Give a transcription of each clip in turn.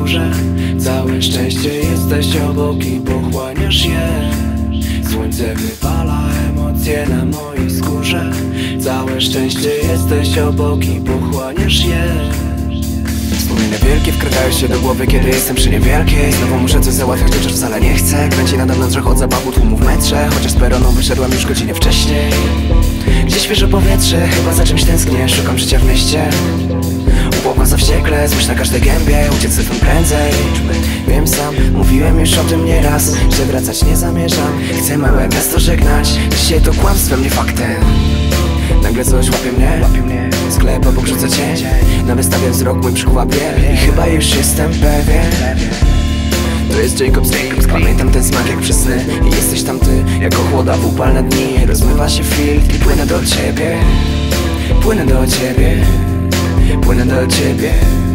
skórze. Całe szczęście, jesteś obok i pochłaniasz je. Słońce wypala emocje na mojej skórze. Całe szczęście, jesteś obok i pochłaniasz je. Wspomnienia wielkie wkradają się do głowy, kiedy jestem przy niewielkiej. Znowu muszę coś załatwiać, chociaż wcale nie chcę. Kręci nade mną trochę od zabawu tłumu w metrze. Chociaż z peronu wyszedłem już godzinę wcześniej. Gdzie świeże powietrze, chyba za czymś tęsknię. Szukam życia w mieście. Upłakam wściekle, złość na każdej gębie. Uciec ze tym prędzej. Wiem sam, mówiłem już o tym nieraz, że wracać nie zamierzam. Chcę małe miasto żegnać. Dzisiaj to kłamstwem, nie faktem. Nagle coś łapie mnie, sklep obok rzuca cień. Na wystawie wzrok mój przykuwa biel i chyba już jestem pewien. To jest Jacob Street, pamiętam ten smak jak przez sny. I jesteś tam ty, jako chłoda w upalne dni. Rozmywa się filtr i płynę do ciebie. Płynę do ciebie, płynę do ciebie.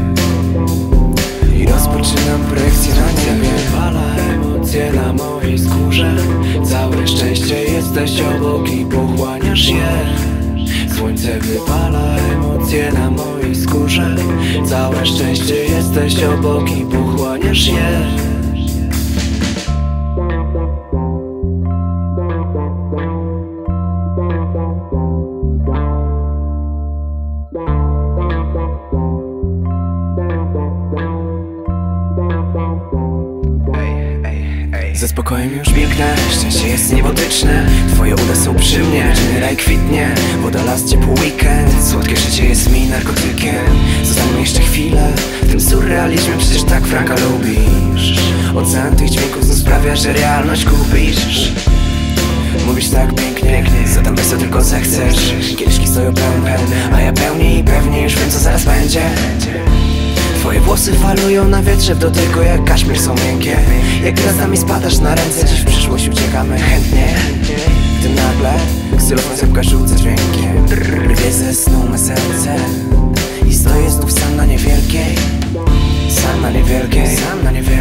I rozpoczynam projekcję na ciebie. Fala emocje na mojej skórze. Całe szczęście, jesteś obok i pochłaniasz je. Słońce wypala emocje na mojej skórze. Całe szczęście, jesteś obok i pochłaniasz je. Ze spokojem już biegnę, szczęście jest niebotyczne. Twoje uda są przy mnie, dzienny raj kwitnie. Woda, las, ciepły weekend. Słodkie życie jest mi narkotykiem. Zostańmy jeszcze chwilę w tym surrealizmie, przecież tak Franka lubisz. Ocean tych dźwięków znów sprawia, że realność kupisz. Mówisz tak pięknie, zadam bez co tylko zechcesz. Kieliszki stoją pełne, a ja pełniej i pewnie już wiem co zaraz będzie. Twoje włosy falują na wietrze w dotyku, jak kaszmir są miękkie. Jak gwiazdami spadasz na ręce, dziś w przyszłość uciekamy chętnie. Gdy nagle ksylofon zębka rzuca dźwiękiem. Rwie ze snu me serce i stoję znów sam na niewielkiej. Sam na niewielkiej, sam na niewielkiej.